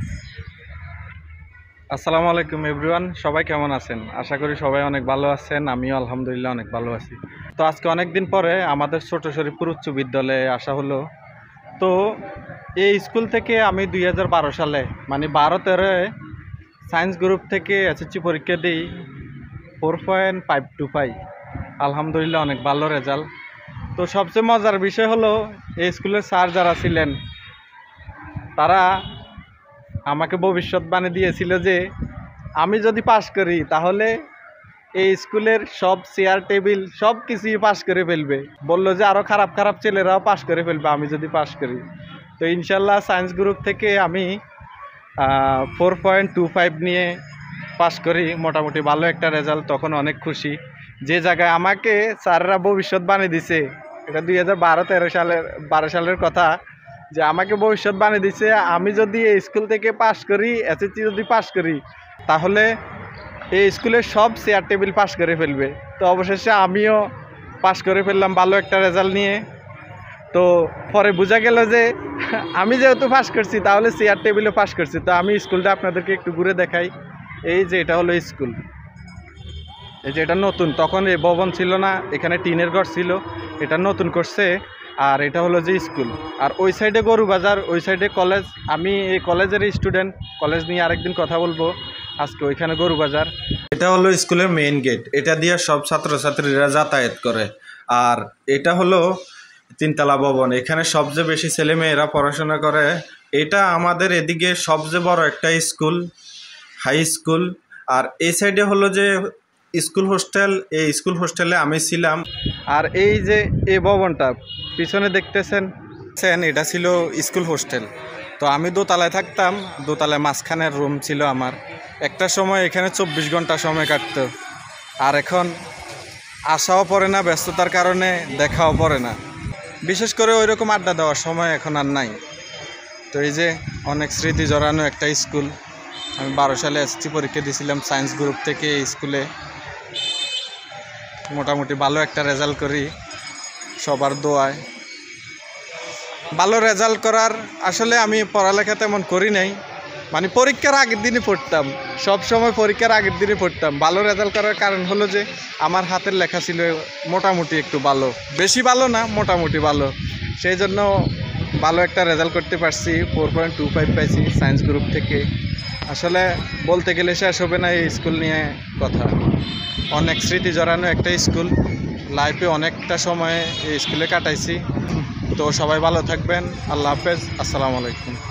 আসসালামু আলাইকুম এভরিওয়ান, সবাই কেমন আছেন? আশা করি সবাই অনেক ভালো আছেন। আমিও আলহামদুলিল্লাহ অনেক ভালো আছি। তো আজকে অনেক দিন পরে আমাদের ছোট শরীফপুর উচ্চ বিদ্যালয়ে আসা হলো। তো এই স্কুল থেকে আমি 2012 সালে মানে 12-13 সায়েন্স গ্রুপ থেকে এসএসসি পরীক্ষা দিই 4.525। আলহামদুলিল্লাহ অনেক ভালো রেজাল্ট। তো সবচেয়ে মজার বিষয় হলো এই স্কুলের স্যার যারা ছিলেন তারা আমাকে ভবিষ্যৎবাণী দিয়েছিল যে আমি যদি পাশ করি তাহলে এই স্কুলের সব চেয়ার টেবিল সব কিছুই পাশ করে ফেলবে। বললো যে আরও খারাপ খারাপ ছেলেরাও পাশ করে ফেলবে আমি যদি পাশ করি। তো ইনশাল্লাহ সায়েন্স গ্রুপ থেকে আমি 4.25 নিয়ে পাশ করি, মোটামুটি ভালো একটা রেজাল্ট। তখন অনেক খুশি। যে জায়গায় আমাকে স্যাররা ভবিষ্যৎবাণী দিছে, এটা 2012 সালের কথা, যে আমাকে ভবিষ্যৎবাণী দিছে আমি যদি এই স্কুল থেকে পাশ করি, এসএসসি যদি পাশ করি, তাহলে এই স্কুলের সব চেয়ার টেবিল পাশ করে ফেলবে। তো অবশেষে আমিও পাশ করে ফেললাম ভালো একটা রেজাল্ট নিয়ে। তো পরে বোঝা গেল যে আমি যেহেতু পাশ করছি তাহলে চেয়ার টেবিলও পাশ করছি। তো আমি স্কুলটা আপনাদেরকে একটু ঘুরে দেখাই। এই যে এটা হলো স্কুল, এই যে এটা নতুন, তখন এই ভবন ছিল না, এখানে টিনের ঘর ছিল, এটা নতুন করছে। আর এটা হলো যে স্কুল। আর ওই সাইডে গরু বাজার, ওই সাইডে কলেজ। আমি এই কলেজের স্টুডেন্ট, কলেজ নিয়ে আরেকদিন কথা বলবো। আজকে ওইখানে গরু বাজার। এটা হলো স্কুলের মেইন গেট, এটা দিয়ে সব ছাত্রছাত্রীরা যাতায়াত করে। আর এটা হলো তিনতলা ভবন, এখানে সবচেয়ে বেশি ছেলে মেয়েরা পড়াশোনা করে। এটা আমাদের এদিকে সবচেয়ে বড় একটা স্কুল, হাই স্কুল। আর এই সাইডে হলো যে স্কুল হোস্টেল, এই স্কুল হোস্টেলে আমি ছিলাম। আর এই যে এই ভবনটা পিছনে দেখতেছেন, এটা ছিল স্কুল হোস্টেল। তো আমি দোতলায় থাকতাম, দোতলায় মাঝখানের রুম ছিল আমার। একটা সময় এখানে 24 ঘন্টা সময় কাটতো। আর এখন আসাও পড়ে না, ব্যস্ততার কারণে দেখাও পড়ে না। বিশেষ করে ওই রকম আড্ডা দেওয়ার সময় এখন আর নাই। তো এই যে অনেক স্মৃতি জড়ানো একটা স্কুল। আমি 12 সালে এসএসসি পরীক্ষা দিয়েছিলাম সায়েন্স গ্রুপ থেকে এই স্কুলে। মোটামুটি ভালো একটা রেজাল্ট করি সবার দোয়ায়। ভালো রেজাল্ট করার আসলে আমি পড়ালেখা তেমন করি নাই, মানে পরীক্ষার আগের দিনই পড়তাম, সব সময় পরীক্ষার আগের দিনই পড়তাম। ভালো রেজাল্ট করার কারণ হলো যে আমার হাতের লেখা ছিল মোটামুটি একটু ভালো, বেশি ভালো না, মোটামুটি ভালো। সেই জন্য ভালো একটা রেজাল্ট করতে পারছি, 4.25 পাইছি সায়েন্স গ্রুপ থেকে। আসলে বলতে গেলে শেষ হবে না এই স্কুল নিয়ে কথা। অনেক স্মৃতি জড়ানো একটা স্কুল, লাইফে অনেকটা সময় এই স্কুলে কাটাইছি। তো সবাই ভালো থাকবেন, আল্লাহ হাফেজ, আসসালামু আলাইকুম।